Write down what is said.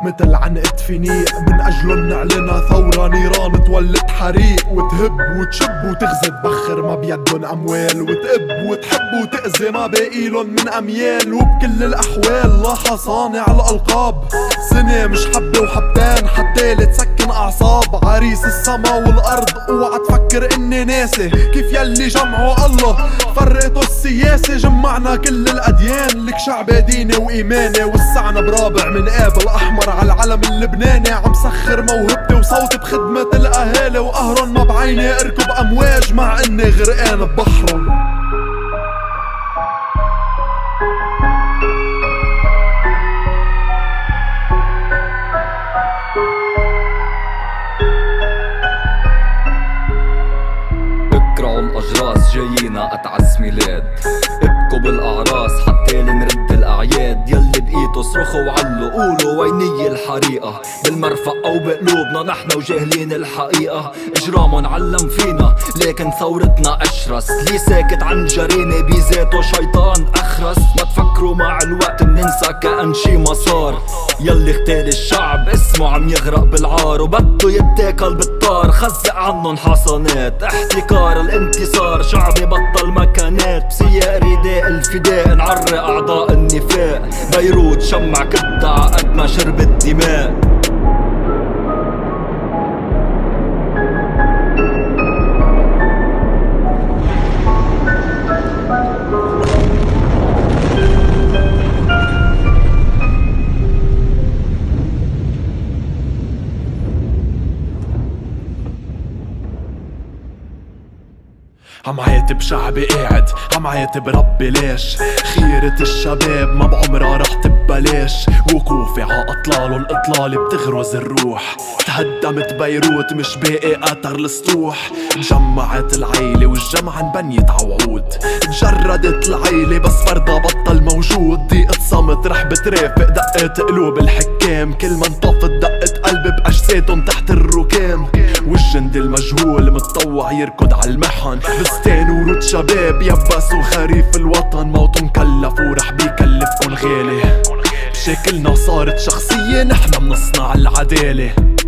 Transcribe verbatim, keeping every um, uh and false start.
مثل عنقة فينيق، من أجلن نعلنها ثورة نيران تولد حريق، وتهب وتشب وتغزي تبخر ما بيدن أموال، وتقب وتحب وتأذي ما باقيلن من أميال. وبكل الأحوال لاحة صانع الألقاب، سنة مش حبة وحبتين حتى لتسكن أعصاب. عريس السما والأرض اوعى تفكر إني ناسي، كيف يلي جمعه الله فرقته السياسة. جمعنا كل الأديان، لك شعبي ديني وإيماني، وسعنا برابع من قابل أحمر على العلم اللبناني. عم سخر موهبتي وصوتي بخدمة الأهالي، وقهرن ما بعيني اركب أمواج مع إني غرقان ببحرن. اقرعوا الأجراس جايينا أتعس ميلاد، ابكوا بالأعراس حتى لنرد الأعياد. يلي بقيتوا صرخوا وعلوا قولوا ويني الحريقة، بالمرفق أو بقلوبنا نحن وجاهلين الحقيقة. إجرامن علم فينا لكن ثورتنا أشرس، لي ساكت عن جريمة بذاته شيطان أخرس. ما تفكروا مع الوقت مننسى كأن شي مسار، يلي اغتال الشعب اسمه عم يغرق بالعار، وبده يتاكل بالطار خزق عنن حصانات. احتكار الانتصار شعبي بطل مكانات، بسياق رداء الفداء نعرق أعضاء النفاق. بيروت شمع كبدة عقد ما شربت دماء. عم عاتب شعبي قاعد، عم عاتب ربي ليش خيرة الشباب ما بعمرها رح تبلاش. وقوفي ع اطلالن اطلالي بتغرز الروح، تهدمت بيروت مش باقي اثر السطوح. تجمعت العيلة والجمعة انبنيت عوعود، تجردت العيلة بس فردا بطل موجود. ضيقة صمت رح بترافق دقات قلوب الحكام، كل ما انطفت دقة قلب باجسادن تحت الركام. والجند المجهول متطوع يركض عالمحن، بستان ورود شباب يبسوا خريف الوطن. موتن كلف ورح بيكلفكن غالي، بشكلنا صارت شخصية نحن منصنع العدالة.